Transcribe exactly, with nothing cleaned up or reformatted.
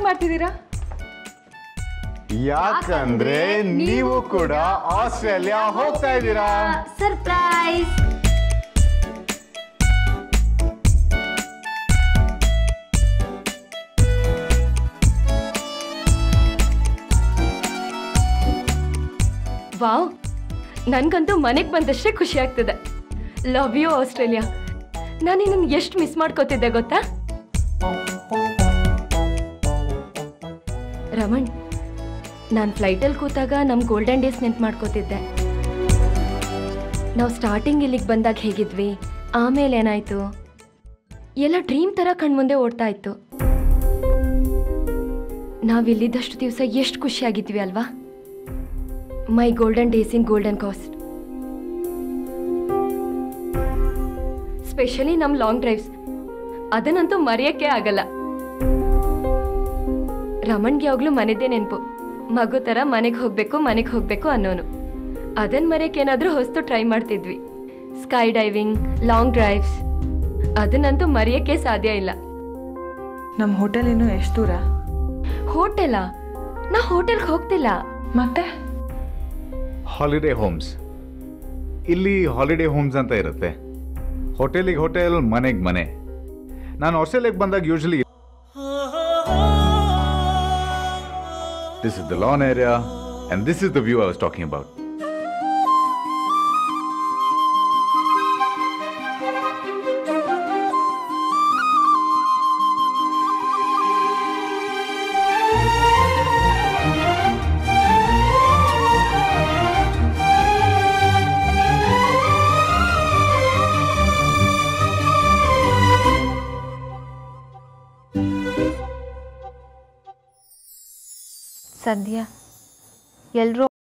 ಮಾಡ್ತಿದ್ದೀರಾ? ಯಾಕಂದ್ರೆ ನೀವು ಕೂಡ ಆಸ್ಟ್ರೇಲಿಯಾ ಹೋಗ್ತಾ ಇದ್ದೀರಾ. ಸರ್ಪ್ರೈಸ್. ವಾವ್, ನನ್ಗಂತೂ ಮನೆಗೆ ಬಂದಷ್ಟೇ ಖುಷಿ ಆಗ್ತದೆ. Love you Australia. ನಾನು ನಿನ್ನ ಎಷ್ಟು ಮಿಸ್ ಮಾಡ್ಕೋತಿದ್ದೆ ಗೊತ್ತಾ? ರಮಣ್, ನಾನು ಫ್ಲೈಟಲ್ಲಿ ಕೂತಾಗ ನಮ್ಮ ಗೋಲ್ಡನ್ ಡೇಸ್ ನೆನ್ಪು ಮಾಡ್ಕೋತಿದ್ದೆ. ನಾವು ಸ್ಟಾರ್ಟಿಂಗ್ ಇಲ್ಲಿಗೆ ಬಂದಾಗ ಹೇಗಿದ್ವಿ, ಆಮೇಲೆ ಏನಾಯ್ತು, ಎಲ್ಲ ಡ್ರೀಮ್ ಥರ ಕಣ್ಮುಂದೆ ಓಡ್ತಾ ಇತ್ತು. ನಾವಿಲ್ಲಿದ್ದಷ್ಟು ದಿವಸ ಎಷ್ಟು ಖುಷಿಯಾಗಿದ್ವಿ ಅಲ್ವಾ? My golden days in golden coast. Specially ನಮ್ಮ ಲಾಂಗ್ ಡ್ರೈವ್ಸ್, ಅದನ್ನಂತೂ ಮರೆಯೋಕ್ಕೆ ಆಗಲ್ಲ. ರಮಣ್ಗೆ ಯಾವಾಗಲೂ ಮನೆದೇ ನೆನಪು. ಮಗು ಥರ ಮನೆಗೆ ಹೋಗಬೇಕು ಮನೆಗೆ ಹೋಗಬೇಕು ಅನ್ನೋನು. ಅದನ್ನು ಮರೆಯೋಕೆ ಏನಾದರೂ ಹೊಸ್ತು ಟ್ರೈ ಮಾಡ್ತಿದ್ವಿ. ಸ್ಕೈ ಡೈವಿಂಗ್, ಲಾಂಗ್ ಡ್ರೈವ್ಸ್, ಅದನ್ನಂತೂ ಮರೆಯೋಕ್ಕೆ ಸಾಧ್ಯ ಇಲ್ಲ. ನಮ್ಮ ಹೋಟೆಲ್ ಇನ್ನು ಎಷ್ಟು ದೂರ? ಹೋಟೆಲಾ? ನಾ ಹೋಟೆಲ್ಗೆ ಹೋಗ್ತಿಲ್ಲ. ಮತ್ತೆ ಹಾಲಿಡೇ ಹೋಮ್ಸ್. ಇಲ್ಲಿ ಹಾಲಿಡೇ ಹೋಮ್ಸ್ ಅಂತ ಇರುತ್ತೆ. ಹೋಟೆಲಿಗೆ ಹೋಟೆಲ್, ಮನೆಗೆ ಮನೆ. ನಾನು ಆಸ್ಟ್ರೇಲಿಯಾಗೆ ಬಂದಾಗ usually this is the lawn area and this is the view I was talking about. ಸದ್ಯ ಎಲ್ಲರೂ